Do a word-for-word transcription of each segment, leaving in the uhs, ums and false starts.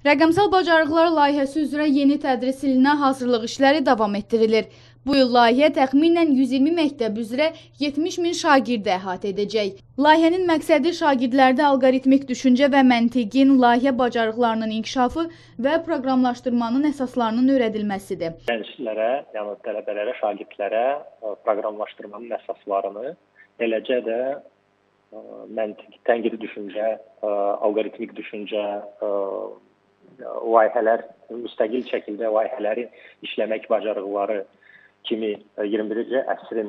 Rəqəmsal bacarıqlar layihəsi üzrə yeni tədris ilinə hazırlıq işləri davam etdirilir. Bu il layihə təxminən yüz iyirmi məktəb üzrə yetmiş min şagirdi əhatə edəcək. Layihənin məqsədi şagirdlərdə alqoritmik düşüncə və məntiqin, layihə bacarıqlarının inkişafı və proqramlaşdırmanın əsaslarının öyrədilməsidir. Gənclərə, yəni tələbələrə, şagirdlərə proqramlaşdırmanın əsaslarını, eləcə də məntiq, tənqidi düşüncə, alqoritmik düşüncə, layihələr, müstəqil şəkildə layihələri işləmək bacarıqları kimi iyirmi birinci əsrin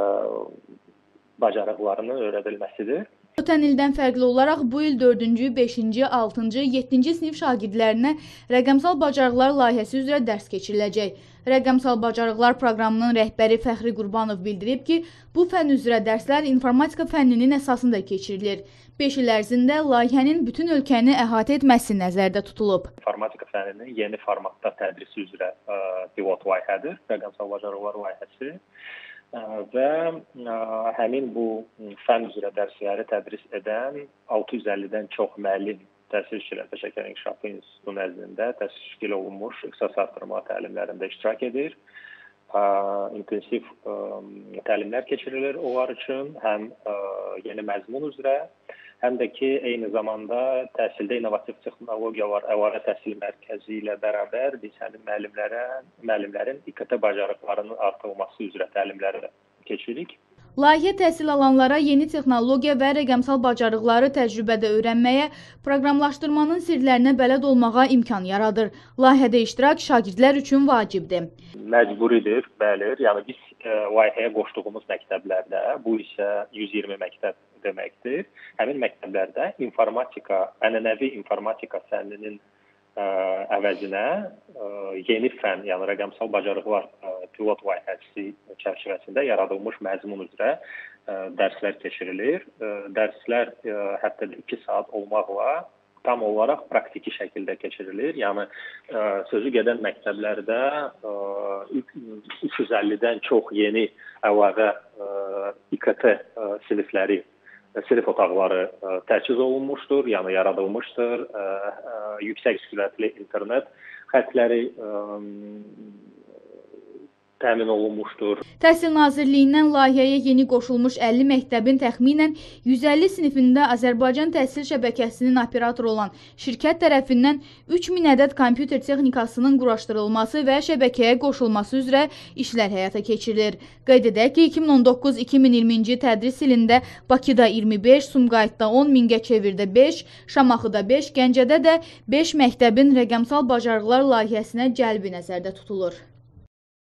bacarıqlarını öyrədilməsidir. Ötən ildən fərqli olaraq bu il dördüncü, beşinci, altıncı, yeddinci sinif şagirdlərinə rəqəmsal bacarıqlar layihəsi üzrə dərs keçiriləcək. Rəqəmsal bacarıqlar proqramının rəhbəri Fəxri Qurbanov bildirib ki, bu fənn üzrə dərslər informatika fənninin əsasında keçirilir. beş il ərzində layihənin bütün ölkəni əhatə etməsi nəzərdə tutulub. İnformatika fənninin yeni formatda tədrisi üzrə pilot layihədir, rəqəmsal bacarıqlar layihəsi. Və həmin bu fənn üzrə dərsləri tədris edən altı yüz əllidən çox müəllim Təhsil İşçiləri Peşəkar İnkişafı İnstitutu nəzdində təşkil olunmuş ixtisas artırma təlimlərində iştirak edir. İntensiv təlimlər keçirilir onlar üçün, həm yeni məzmun üzrə, həm də ki, eyni zamanda təhsildə innovativ texnologiyalar əlavə təhsil mərkəzi ilə bərabər biz həmin müəllimlərə, müəllimlərin İ K T bacarıqlarının artırılması üzrə təlimləri keçiririk. Layihə təhsil alanlara yeni texnologiya və rəqəmsal bacarıqları təcrübədə öyrənməyə, proqramlaşdırmanın sirlərinə bələd olmağa imkan yaradır. Layihədə iştirak şagirdlər üçün vacibdir. Məcburidir, bəli. Yəni biz layihəyə qoşduğumuz məktəblərdə, bu isə yüz iyirmi məktəb deməkdir. Həmin məktəblərdə informatika, ənənəvi informatika fənninin əvəzinə yeni fənn, yəni rəqəmsal bacarıqlar pilot layihəsi çərçivəsində yaradılmış məzmun üzrə dərslər keçirilir. Dərslər həftədə iki saat olmaqla tam olaraq praktiki şəkildə keçirilir. Yəni sözü gedən məktəblərdə üç yüz əllidən çox yeni əlavə İ K T sinifləri, sinif otaqları təchiz olunmuşdur, yəni yaradılmışdır. Yüksək sürətli internet xətləri təmin olunmuşdur. Təhsil Nazirliyindən layihəyə yeni qoşulmuş əlli məktəbin təxminən yüz əlli sinifində Azərbaycan təhsil şəbəkəsinin operatoru olan şirkət tərəfindən üç min ədəd kompüter texnikasının quraşdırılması və şəbəkəyə qoşulması üzrə işlər həyata keçirilir. Qeyd edək ki, iki min on doqquz iki min iyirminci tədris ilində Bakıda iyirmi beş, Sumqayıtda on, Mingəçevirdə beş, Şamaxıda beş, Gəncədə də beş məktəbin rəqəmsal bacarıqlar layihəsinə cəlbi nəzərdə tutulur.